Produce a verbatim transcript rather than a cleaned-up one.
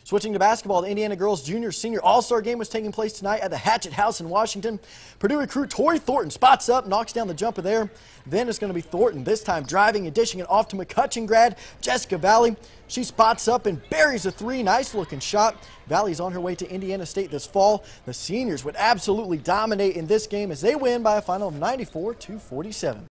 Switching to basketball, the Indiana girls junior senior all-star game was taking place tonight at the Hatchet House in Washington. Purdue recruit Tori Thornton spots up, knocks down the jumper there. Then it's going to be Thornton, this time driving and dishing it off to McCutcheon grad Jessica Valley. She spots up and buries a three. Nice looking shot. Valley's on her way to Indiana State this fall. The seniors would absolutely dominate in this game as they win by a final of ninety-four to forty-seven.